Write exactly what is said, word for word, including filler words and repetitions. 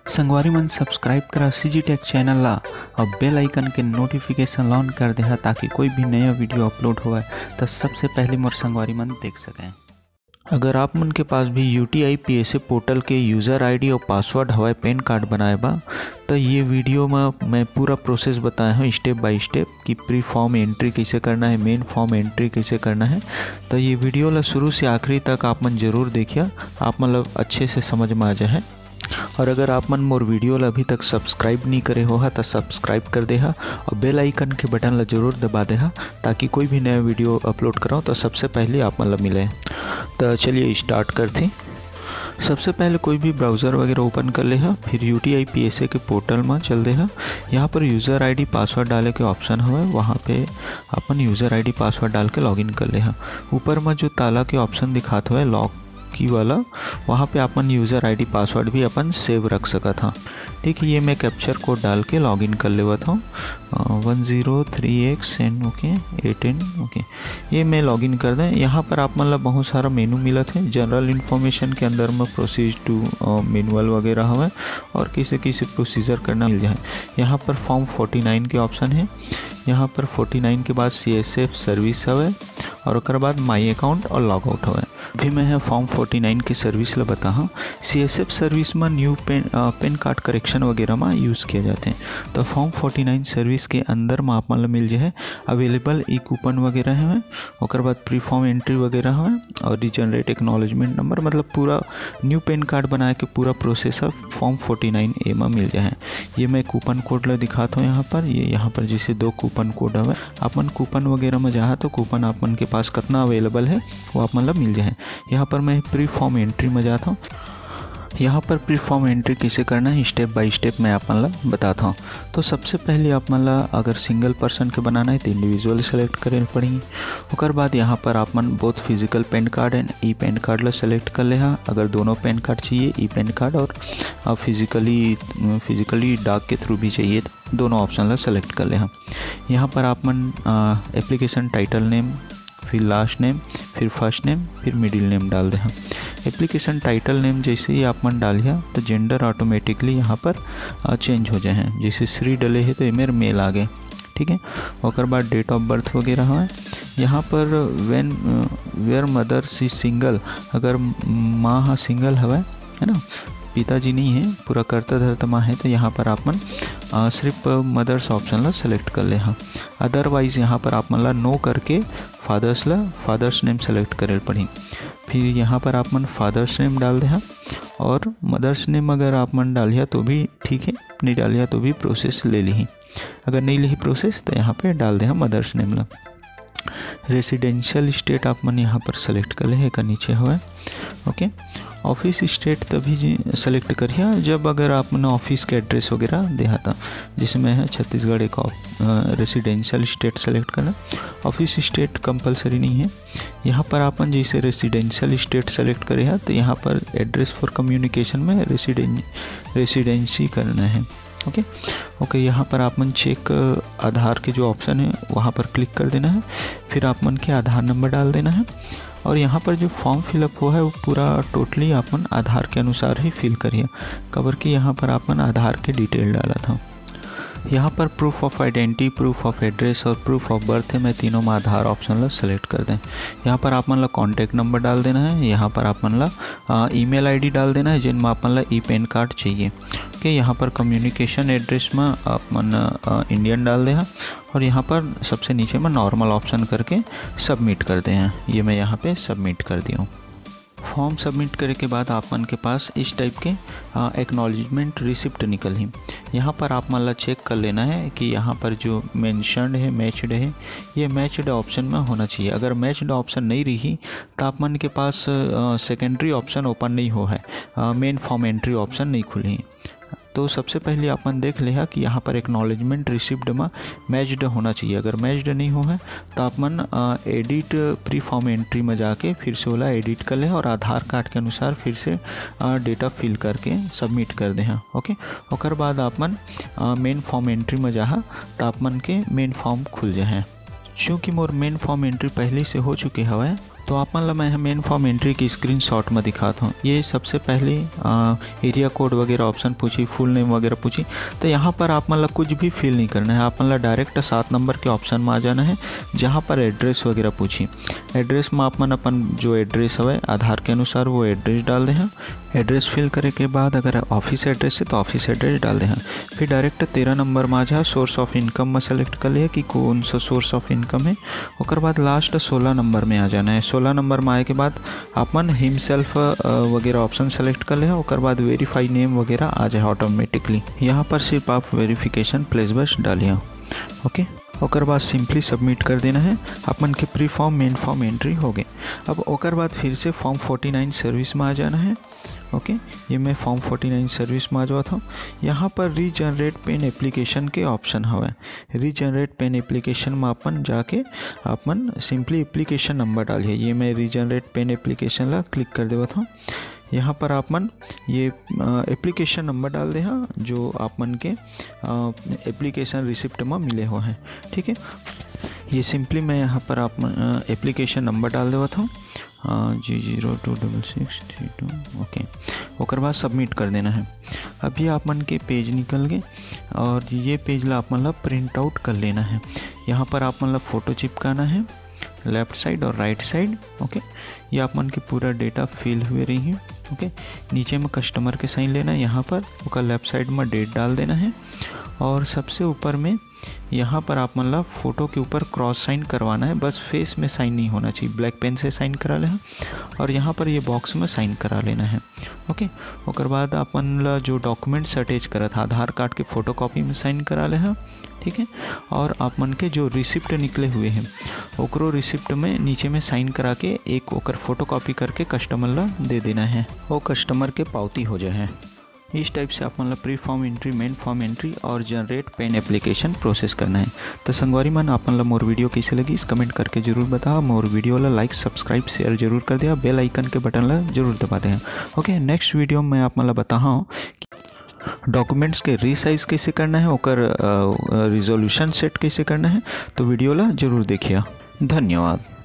संगवारी मन सब्सक्राइब करा सीजी टेक चैनल ला और बेल आइकन के नोटिफिकेशन ऑन कर देहा ताकि कोई भी नया वीडियो अपलोड होगा तो सबसे पहले मोर संगवारी मन देख सकें। अगर आप मन के पास भी U T I P S A portal के यूज़र आईडी और पासवर्ड हवाए पैन कार्ड बनाए बा तो ये वीडियो में मैं पूरा प्रोसेस बताया हूँ स्टेप बाय स्टेप कि प्री फॉर्म एंट्री कैसे करना है, मेन फॉर्म एंट्री कैसे करना है। तो ये वीडियो ला शुरू से आखिरी तक आप मन ज़रूर देखिए, आप मतलब अच्छे से समझ में आ जाए। और अगर आप मन मोर वीडियो ला अभी तक सब्सक्राइब नहीं करे हो तो सब्सक्राइब कर देहा और बेल आइकन के बटन ला जरूर दबा देहा ताकि कोई भी नया वीडियो अपलोड कराओ तो सबसे पहले आप मन ला मिले। तो चलिए स्टार्ट करते। सबसे पहले कोई भी ब्राउज़र वगैरह ओपन कर ले, फिर U T I P S A के पोर्टल में चल दे। यहाँ पर यूज़र आईडी पासवर्ड डाले के ऑप्शन है, वहाँ पे अपन यूज़र आईडी पासवर्ड डाल के लॉगिन कर ले। ऊपर में जो ताला के ऑप्शन दिखाते हुए लॉक की वाला, वहाँ पे अपन यूज़र आईडी पासवर्ड भी अपन सेव रख सका था। ठीक है, ये मैं कैप्चर कोड डाल के लॉगिन कर लेवा था one zero three X N okay eighteen okay, ये मैं लॉगिन कर दें। यहाँ पर आप मतलब बहुत सारा मेनू मिला थे। जनरल इन्फॉर्मेशन के अंदर में प्रोसीज टू मैनुअल वगैरह हमें और किसी किसी प्रोसीजर करना मिल जाए। यहाँ पर फॉर्म फोर्टी नाइन के ऑप्शन है। यहाँ पर फोर्टी नाइन के बाद सी एस एफ सर्विस हवे और उसके बाद माई अकाउंट और लॉग आउट हवे। अभी मैं है फॉर्म फोर्टी नाइन की सर्विस ला बता हाँ। सी एस एफ सर्विस में new PAN PAN card correction वगैरह में यूज़ किए जाते हैं। तो फॉर्म फोर्टी नाइन सर्विस के अंदर में आप मतलब मिल जाए अवेलेबल ई कूपन वगैरह है, और बाद प्री फॉर्म एंट्री वगैरह है और रिजनरेट एक्नॉलेजमेंट नंबर, मतलब पूरा न्यू पेन कार्ड बनाए के पूरा process form forty nine A में मिल जाए। ये मैं कूपन कोड ला दिखाता हूँ यहाँ पर। ये यहाँ पर जैसे दो कूपन कोड है, अपन कूपन वगैरह में जहाँ तो कूपन अपन के पास कितना अवेलेबल है वो आप मतलब मिल जाए। यहाँ पर मैं प्री फॉर्म एंट्री में जाता हूँ। यहाँ पर प्री फॉर्म एंट्री कैसे करना है स्टेप बाय स्टेप मैं आप मतलब बताता हूँ। तो सबसे पहले आप मतलब अगर सिंगल पर्सन के बनाना है तो इंडिविजुअल सेलेक्ट करें पड़ेगी। उसके बाद यहाँ पर आप मन बहुत physical PAN card and E PAN card ला सेलेक्ट कर ले। अगर दोनों पेन कार्ड चाहिए, ई पेन कार्ड और फिजिकली फिजिकली डाक के थ्रू भी चाहिए, तो दोनों ऑप्शन ला सेलेक्ट कर ले। यहाँ पर आप मन एप्लीकेशन टाइटल नेम, फिर लास्ट नेम, फिर फर्स्ट नेम, फिर मिडिल नेम डाल दें। एप्लीकेशन टाइटल नेम जैसे ही आप मन डालिए तो जेंडर ऑटोमेटिकली यहाँ पर चेंज हो जाए। जैसे श्री डले है तो ये मेरे मेल आ गए। ठीक है, और बाद डेट ऑफ बर्थ वगैरह है। यहाँ पर when where mother is single, अगर माँ हाँ सिंगल हवा है ना, पिताजी नहीं है, पूरा करता धरता माँ है, तो यहाँ पर आप मन आ, सिर्फ मदर्स ऑप्शन ला सेलेक्ट कर ले। हाँ, अदरवाइज़ यहाँ पर आप मन ला नो करके फादर्स ला फादर्स नेम सेलेक्ट करे पड़ी। फिर यहाँ पर आप मन फादर्स नेम डाल दे। हाँ, और मदर्स नेम अगर आप मन डालिया तो भी ठीक है, नहीं डालिया तो भी प्रोसेस ले ली। अगर नहीं ली प्रोसेस तो यहाँ पे डाल दे मदर्स नेम ला। रेसिडेंशियल स्टेट आप मन यहाँ पर सेलेक्ट कर ले का नीचे हुआ। ओके, ऑफिस स्टेट तभी सेलेक्ट करिए जब अगर आप मन ऑफिस के एड्रेस वगैरह देहा था, जिसमें है छत्तीसगढ़ एक रेसिडेंशियल स्टेट सेलेक्ट करना। ऑफिस स्टेट कंपलसरी नहीं है। यहाँ पर आपन जैसे रेसिडेंशियल स्टेट सेलेक्ट करें तो यहाँ पर एड्रेस फॉर कम्युनिकेशन में रेसिडें रेसिडेंसी करना है। ओके ओके यहाँ पर आप मन चेक आधार के जो ऑप्शन है वहाँ पर क्लिक कर देना है। फिर आप मन के आधार नंबर डाल देना है और यहाँ पर जो फॉर्म फिलअप हुआ है वो पूरा टोटली अपन आधार के अनुसार ही फिल करिए। कवर की यहाँ पर अपन आधार के डिटेल डाला था। यहाँ पर proof of identity, proof of address और प्रूफ ऑफ बर्थ है, मैं तीनों में आधार ऑप्शन ला सेलेक्ट कर दें। यहाँ पर आप मन ला कॉन्टैक्ट नंबर डाल देना है। यहाँ पर आप मन ला ईमेल आईडी डाल देना है जिनमें आप मन ला ई पेन कार्ड चाहिए। ओके, यहाँ पर कम्युनिकेशन एड्रेस में आप मन इंडियन डाल दें और यहाँ पर सबसे नीचे में नॉर्मल ऑप्शन करके सबमिट कर दें। ये मैं यहाँ पे सबमिट कर दिया हूँ। फॉर्म सबमिट करे के बाद आप मन के पास इस टाइप के एक्नॉलेजमेंट रिसिप्ट निकल ही। यहाँ पर आप मन ला चेक कर लेना है कि यहाँ पर जो मेंशन्ड है, मैच्ड है, ये मैच्ड ऑप्शन में होना चाहिए। अगर मैच्ड ऑप्शन नहीं रही तो आप मन के पास सेकेंडरी ऑप्शन ओपन नहीं हो है, मेन फॉर्म एंट्री ऑप्शन नहीं खुली। तो सबसे पहले अपन देख लिया कि यहाँ पर एक्नॉलेजमेंट रिसिप्ट में मैच्ड होना चाहिए। अगर मैच्ड नहीं हो है तो आप मन एडिट प्री फॉर्म एंट्री में जाके फिर से वाला एडिट कर ले और आधार कार्ड के अनुसार फिर से डेटा फिल करके सबमिट कर दे। ओके, और बाद आप मन मेन फॉर्म एंट्री में जा तो आप मन के मेन फॉर्म खुल जाए। चूँकि मोर मेन फॉर्म एंट्री पहले से हो चुके हवा तो आप मतलब मैं मेन फॉर्म एंट्री की स्क्रीनशॉट में दिखाता हूँ। ये सबसे पहले एरिया कोड वगैरह ऑप्शन पूछी, फुल नेम वगैरह पूछी। तो यहाँ पर आप मतलब कुछ भी फिल नहीं करना है, आप मतलब डायरेक्ट सात नंबर के ऑप्शन में आ जाना है जहाँ पर एड्रेस वगैरह पूछी। एड्रेस में आप मन अपन जो एड्रेस है आधार के अनुसार वो एड्रेस डाल दें। एड्रेस फिल करे के बाद अगर ऑफिस एड्रेस है तो ऑफिस एड्रेस डाल दें। फिर डायरेक्ट तेरह नंबर में आ जा सोर्स ऑफ इनकम में सेलेक्ट कर लिया कि कौन सा सोर्स ऑफ इनकम है। उसके बाद लास्ट सोलह नंबर में आ जाना है। सोलह नंबर में आए के बाद अपन हिमसेल्फ वगैरह ऑप्शन सेलेक्ट कर ले। उसके बाद वेरीफाई नेम वगैरह आ जाए ऑटोमेटिकली। यहाँ पर सिर्फ आप वेरिफिकेशन प्लेस बस डालिए। ओके, और बाद सिंपली सबमिट कर देना है। अपन के pre form main form entry हो गए। अब और बाद फिर से फॉर्म फोर्टी नाइन सर्विस में आ जाना है। ओके, ये मैं फॉर्म फोर्टी नाइन सर्विस में आ जाता हूँ। यहाँ पर रीजनरेट पेन एप्लीकेशन के ऑप्शन हवा। रीजनरेट पेन एप्लीकेशन में अपन जाके अपन सिंपली एप्लीकेशन नंबर डालिए। ये मैं रीजनरेट पेन एप्लीकेशन ला क्लिक कर देता हूँ। यहाँ पर आप मन ये एप्लीकेशन नंबर डाल दे हाँ जो आप मन के एप्लीकेशन रिसिप्ट में मिले हुए हैं। ठीक है, ये सिंपली मैं यहाँ पर आप एप्लीकेशन नंबर डाल देता हूँ जी zero two double six three two. Okay, और बाद सबमिट कर देना है। अभी आप मन के पेज निकल गए और ये पेज ला आप मतलब प्रिंट आउट कर लेना है। यहाँ पर आप मतलब फ़ोटो चिपकाना है लेफ़्ट साइड और राइट साइड। ओके, ये आप मन के पूरा डेटा फिल हुए रही है। ओके, नीचे में कस्टमर के साइन लेना है, यहाँ पर उसका लेफ़्ट साइड में डेट डाल देना है। और सबसे ऊपर में यहाँ पर आप मतलब फ़ोटो के ऊपर क्रॉस साइन करवाना है, बस फेस में साइन नहीं होना चाहिए। ब्लैक पेन से साइन करा लेना और यहाँ पर ये बॉक्स में साइन करा लेना है। ओके, और बाद अपन जो डॉक्यूमेंट्स अटैच करा था आधार कार्ड के फ़ोटो कॉपी में साइन करा ले। ठीक है, और आप मन के जो रिसिप्ट निकले हुए हैं ओकरो रिसिप्ट में नीचे में साइन करा के एक ओकर फोटो कॉपी करके कस्टमर ला दे देना है। वो कस्टमर के पावती हो जाए। इस टाइप से आप मतलब pre form entry, main form entry और जनरेट पेन एप्लीकेशन प्रोसेस करना है। तो संगवारी मन आप मतलब मोर वीडियो कैसे लगी इस कमेंट करके जरूर बताओ। मोर वीडियो ला लाइक सब्सक्राइब शेयर जरूर कर दिया, बेल आइकन के बटन ला जरूर दबा दें। ओके, नेक्स्ट वीडियो में आप मतलब बता हूँ डॉक्यूमेंट्स के रीसाइज कैसे करना है, ओकर रिजोल्यूशन सेट कैसे करना है। तो वीडियो ला जरूर देखिए। धन्यवाद।